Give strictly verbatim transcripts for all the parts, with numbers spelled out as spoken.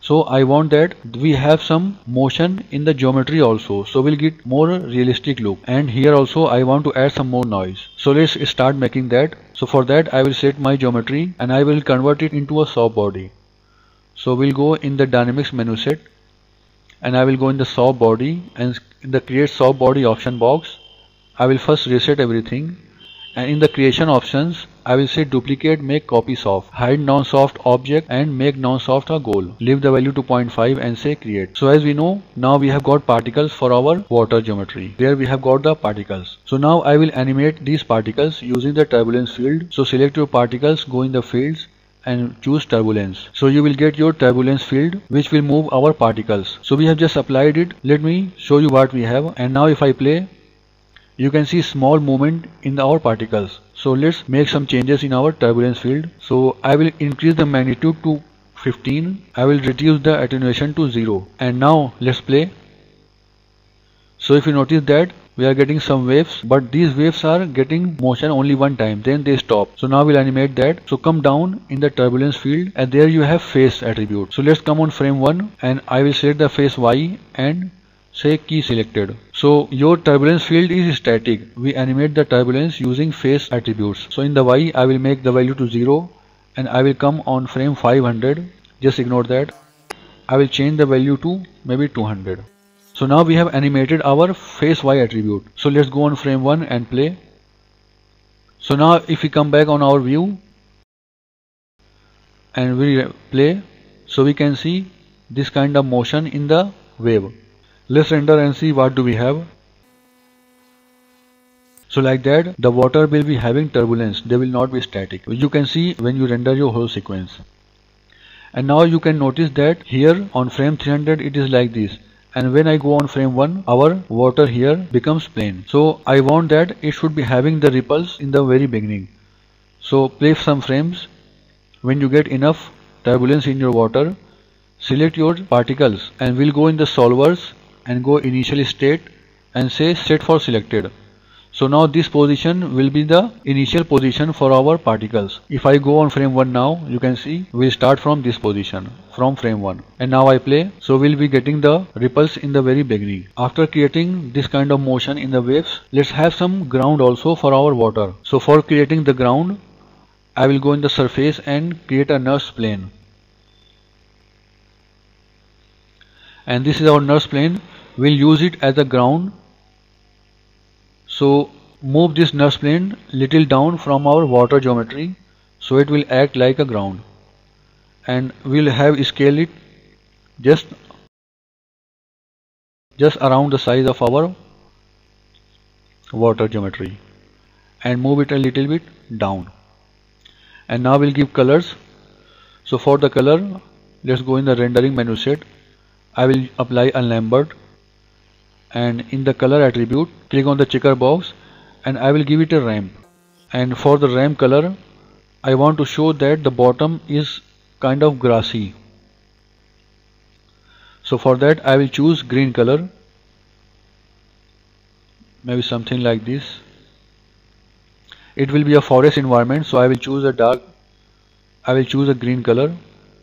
So I want that we have some motion in the geometry also, so we'll get more realistic look. And here also I want to add some more noise. So let's start making that. So for that I will set my geometry and I will convert it into a soft body. So we'll go in the dynamics menu set and I will go in the soft body, and in the create soft body option box I will first reset everything, and in the creation options I will say duplicate, make copy soft, hide non-soft object and make non-soft a goal. Leave the value to zero point five and say create. So as we know, now we have got particles for our water geometry. There we have got the particles. So now I will animate these particles using the turbulence field. So select your particles, go in the fields and choose turbulence. So you will get your turbulence field which will move our particles. So we have just applied it. Let me show you what we have. And now if I play, you can see small movement in our particles. So let's make some changes in our turbulence field. So I will increase the magnitude to fifteen. I will reduce the attenuation to zero. And now let's play. So if you notice that we are getting some waves, but these waves are getting motion only one time, then they stop. So now we'll animate that. So come down in the turbulence field and there you have face attribute. So let's come on frame one and I will select the face Y and say key selected. So your turbulence field is static. We animate the turbulence using face attributes. So in the Y I will make the value to zero and I will come on frame five hundred. Just ignore that. I will change the value to maybe two hundred. So now we have animated our face Y attribute. So let's go on frame one and play. So now if we come back on our view and we play, so we can see this kind of motion in the wave. Let's render and see what do we have. So like that the water will be having turbulence, they will not be static. You can see when you render your whole sequence. And now you can notice that here on frame three hundred it is like this. And when I go on frame one, our water here becomes plain. So I want that it should be having the ripples in the very beginning. So play some frames. When you get enough turbulence in your water, select your particles and we'll go in the solvers and go initial state and say set for selected. So now this position will be the initial position for our particles. If I go on frame one now, you can see we'll start from this position, from frame one. And now I play, so we'll be getting the ripples in the very beginning. After creating this kind of motion in the waves, let's have some ground also for our water. So for creating the ground, I will go in the surface and create a nurse plane. And this is our nurse plane. We'll use it as a ground. So move this nurse plane little down from our water geometry so it will act like a ground, and we'll have scale it just just around the size of our water geometry and move it a little bit down. And now we'll give colors. So for the color, let's go in the rendering menu set. I will apply a Lambert. And in the color attribute, click on the checker box and I will give it a ramp. And for the ramp color, I want to show that the bottom is kind of grassy. So for that I will choose green color, maybe something like this. It will be a forest environment, so I will choose a dark, I will choose a green color.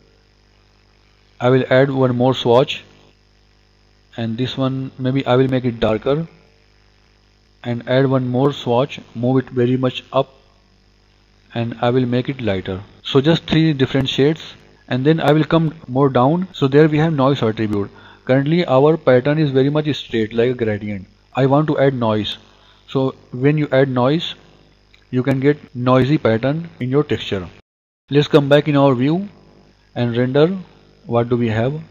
I will add one more swatch. And this one maybe I will make it darker and add one more swatch, move it very much up, and I will make it lighter. So just three different shades, and then I will come more down. So there we have noise attribute. Currently our pattern is very much straight like a gradient. I want to add noise. So when you add noise, you can get noisy pattern in your texture. Let's come back in our view and render. What do we have?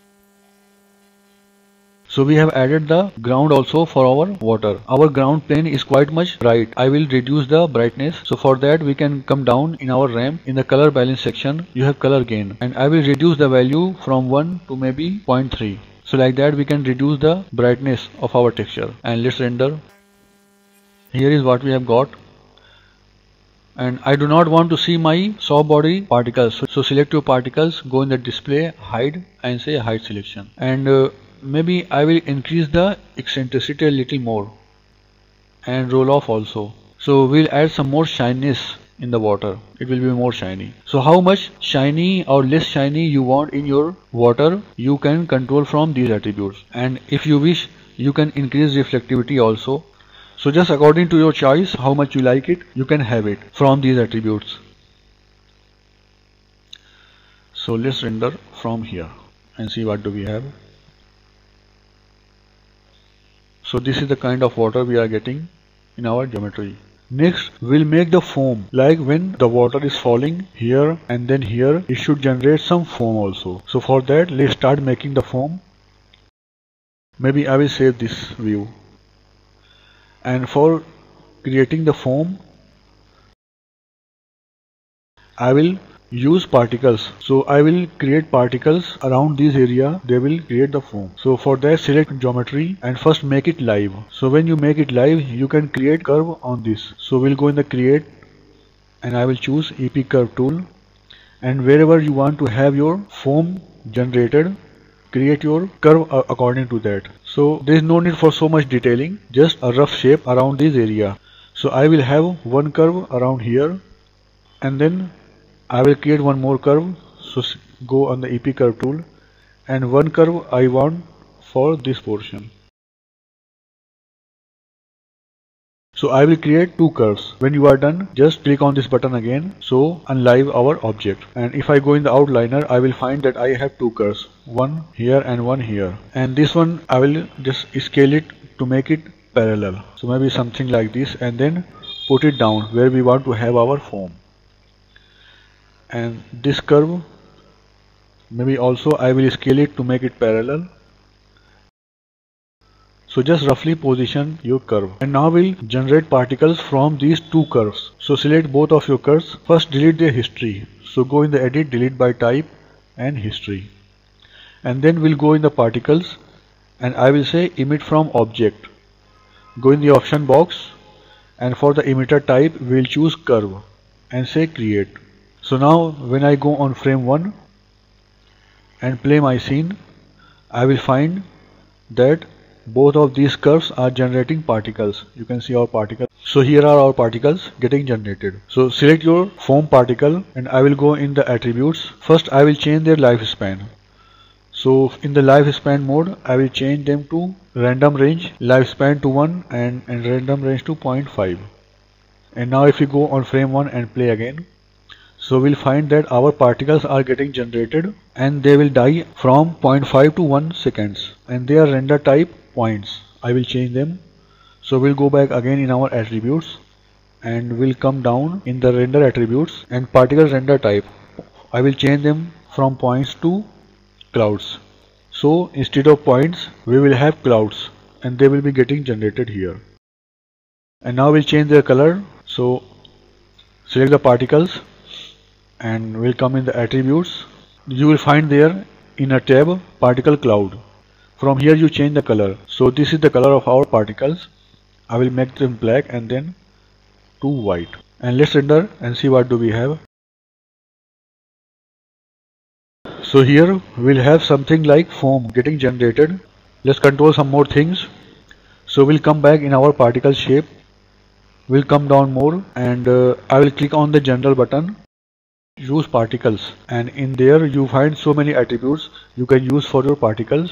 So we have added the ground also for our water. Our ground plane is quite much bright. I will reduce the brightness. So for that we can come down in our ramp. In the color balance section, you have color gain. And I will reduce the value from one to maybe zero point three. So like that we can reduce the brightness of our texture. And let's render. Here is what we have got. And I do not want to see my soft body particles. So, so select your particles, go in the display, hide and say hide selection. And uh, maybe I will increase the eccentricity a little more and roll off also. So we'll add some more shyness in the water. It will be more shiny. So how much shiny or less shiny you want in your water, you can control from these attributes. And if you wish, you can increase reflectivity also. So just according to your choice, how much you like it, you can have it from these attributes. So let's render from here and see what do we have. So this is the kind of water we are getting in our geometry. Next, we'll make the foam. Like when the water is falling here and then here, it should generate some foam also. So for that, let's start making the foam. Maybe I will save this view. And for creating the foam, I will use particles. So I will create particles around this area. They will create the foam. So for that, select geometry and first make it live. So when you make it live, you can create curve on this. So we'll go in the create and I will choose E P curve tool, and wherever you want to have your foam generated, create your curve according to that. So there is no need for so much detailing, just a rough shape around this area. So I will have one curve around here, and then I will create one more curve. So go on the E P curve tool, and one curve I want for this portion. So I will create two curves. When you are done, just click on this button again. So unlive our object. And if I go in the outliner, I will find that I have two curves, one here and one here. And this one I will just scale it to make it parallel. So maybe something like this, and then put it down where we want to have our foam. And this curve, maybe also I will scale it to make it parallel. So just roughly position your curve, and now we'll generate particles from these two curves. So select both of your curves. First delete their history. So go in the edit, delete by type and history, and then we'll go in the particles and I will say emit from object. Go in the option box, and for the emitter type we'll choose curve and say create. So now when I go on frame one and play my scene, I will find that both of these curves are generating particles. You can see our particles. So here are our particles getting generated. So select your foam particle, and I will go in the attributes. First I will change their lifespan. So in the lifespan mode, I will change them to random range, lifespan to one, and, and random range to zero point five. And now if you go on frame one and play again, so we'll find that our particles are getting generated and they will die from zero point five to one seconds, and they are render type points. I will change them. So we'll go back again in our attributes and we'll come down in the render attributes and particle render type. I will change them from points to clouds. So instead of points, we will have clouds and they will be getting generated here. And now we'll change their color. So select the particles and we'll come in the attributes. You will find there in a tab particle cloud. From here you change the color. So this is the color of our particles. I will make them black and then to white. And let's render and see what do we have. So here we'll have something like foam getting generated. Let's control some more things. So we'll come back in our particle shape. We'll come down more and uh, I will click on the general button. Use particles, and in there you find so many attributes you can use for your particles.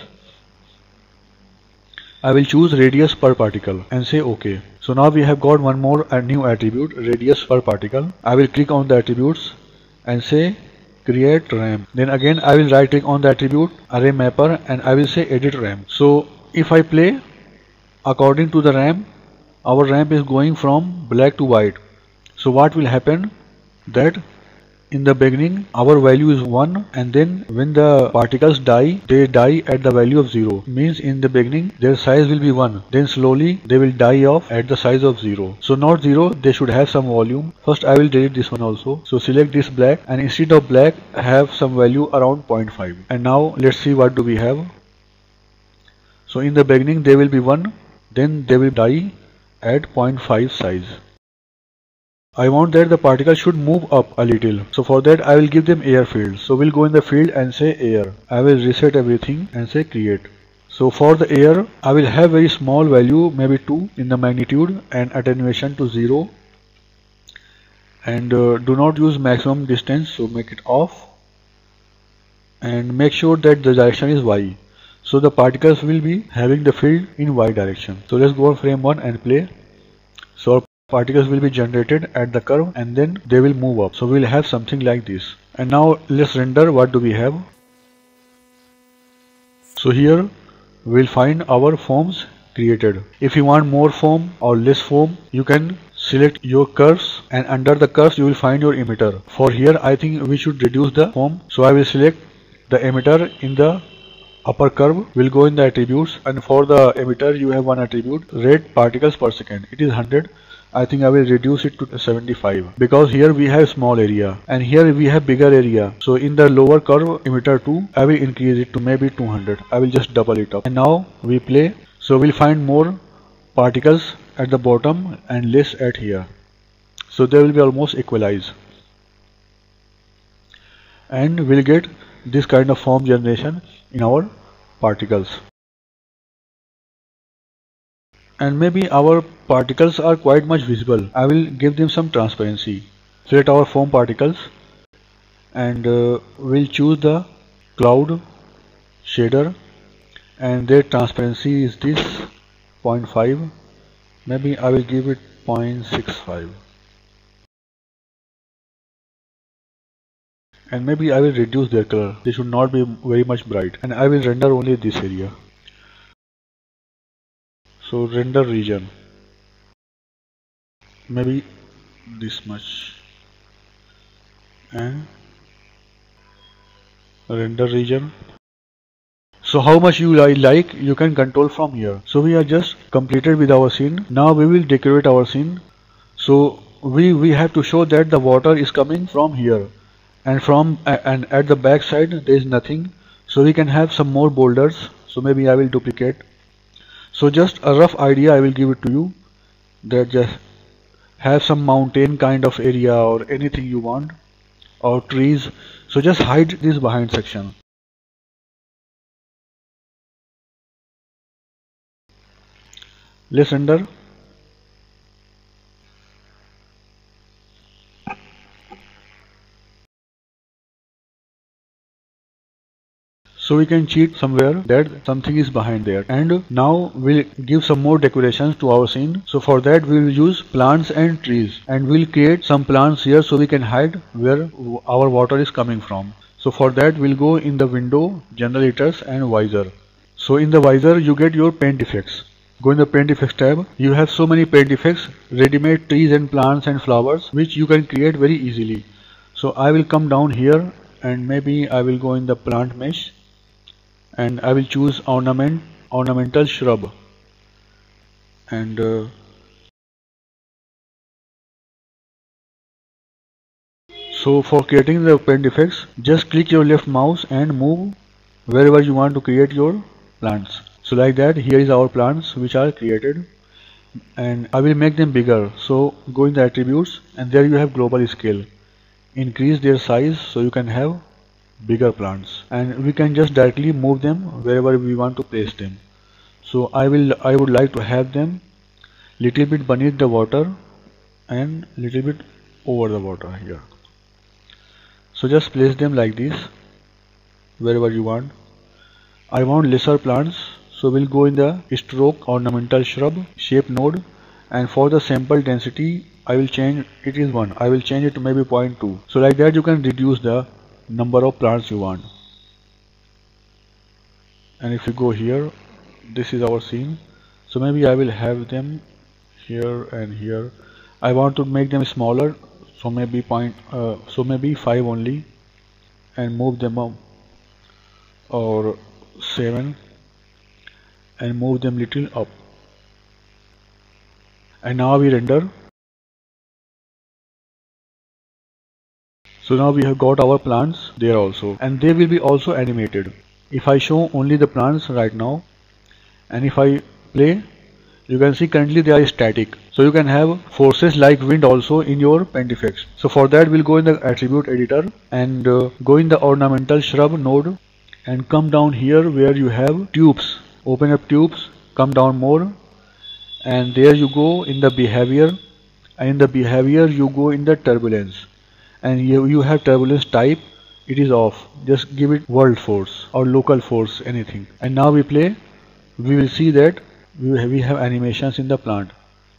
I will choose radius per particle and say OK. So now we have got one more a new attribute, radius per particle. I will click on the attributes and say create ramp. Then again I will right click on the attribute array mapper and I will say edit ramp. So if I play according to the ramp, our ramp is going from black to white. So what will happen, that in the beginning our value is one, and then when the particles die, they die at the value of zero. Means in the beginning their size will be one, then slowly they will die off at the size of zero. So not zero, they should have some volume. First I will delete this one also. So select this black, and instead of black have some value around zero point five. And now let's see what do we have. So in the beginning they will be one, then they will die at zero point five size. I want that the particle should move up a little. So for that I will give them air field. So we'll go in the field and say air. I will reset everything and say create. So for the air, I will have very small value, maybe two in the magnitude, and attenuation to zero. and uh, do not use maximum distance, so make it off, and make sure that the direction is Y. So the particles will be having the field in Y direction. So let's go on frame one and play. So our particles will be generated at the curve and then they will move up. So we'll have something like this. And now let's render. What do we have? So here we'll find our forms created. If you want more foam or less foam, you can select your curves, and under the curves you will find your emitter. For here I think we should reduce the foam. So I will select the emitter in the upper curve, will go in the attributes, and for the emitter you have one attribute, red particles per second. It is one hundred. I think I will reduce it to seventy-five because here we have small area and here we have bigger area. So in the lower curve emitter two, I will increase it to maybe two hundred. I will just double it up. And now we play. So we'll find more particles at the bottom and less at here. So they will be almost equalized. And we'll get this kind of form generation in our particles. And maybe our particles are quite much visible. I will give them some transparency. Select our foam particles and uh, we'll choose the cloud shader, and their transparency is this zero point five. Maybe I will give it zero point six five. And maybe I will reduce their color. They should not be very much bright, and I will render only this area. So render region, maybe this much, and render region. So how much you like, you can control from here. So we are just completed with our scene. Now we will decorate our scene. So we we have to show that the water is coming from here, and from and at the back side there is nothing. So we can have some more boulders. So maybe I will duplicate. So just a rough idea I will give it to you, that just have some mountain kind of area or anything you want, or trees. So just hide this behind section. Let's render. So we can cheat somewhere that something is behind there. And now we'll give some more decorations to our scene. So for that we will use plants and trees, and we'll create some plants here so we can hide where our water is coming from. So for that we'll go in the window, generators and visor. So in the visor you get your paint effects. Go in the paint effects tab. You have so many paint effects, ready-made trees and plants and flowers, which you can create very easily. So I will come down here and maybe I will go in the plant mesh, and I will choose ornament, ornamental shrub, and uh, so for creating the paint effects, just click your left mouse and move wherever you want to create your plants. So like that, here is our plants which are created, and I will make them bigger. So go in the attributes, and there you have global scale. Increase their size so you can have bigger plants, and we can just directly move them wherever we want to place them. So I will I would like to have them little bit beneath the water and little bit over the water here. So just place them like this wherever you want. I want lesser plants, so we'll go in the stroke ornamental shrub shape node, and for the sample density I will change it is one. I will change it to maybe zero point two. So like that you can reduce the number of plants you want. And if you go here, this is our scene. So maybe I will have them here and here. I want to make them smaller, so maybe point uh, so maybe five only, and move them up, or seven, and move them little up. And now we render. So now we have got our plants there also, and they will be also animated. If I show only the plants right now, and if I play, you can see currently they are static. So you can have forces like wind also in your paint effects. So for that we'll go in the attribute editor and uh, go in the ornamental shrub node and come down here where you have tubes. Open up tubes, come down more, and there you go in the behavior and in the behavior you go in the turbulence, and you, you have turbulence type, it is off. Just give it world force or local force, anything. And now we play, we will see that we have, we have animations in the plant.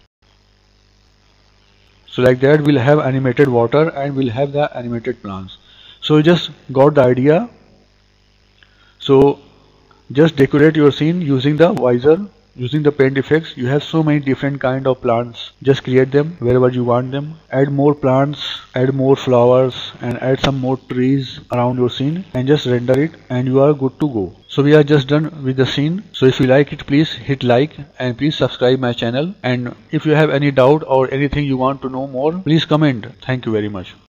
So like that we'll have animated water and we'll have the animated plants. So you just got the idea. So just decorate your scene using the visor, using the paint effects. You have so many different kind of plants. Just create them wherever you want them. Add more plants, add more flowers, and add some more trees around your scene, and just render it, and you are good to go. So we are just done with the scene. So if you like it, please hit like and please subscribe my channel. And if you have any doubt or anything you want to know more, please comment. Thank you very much.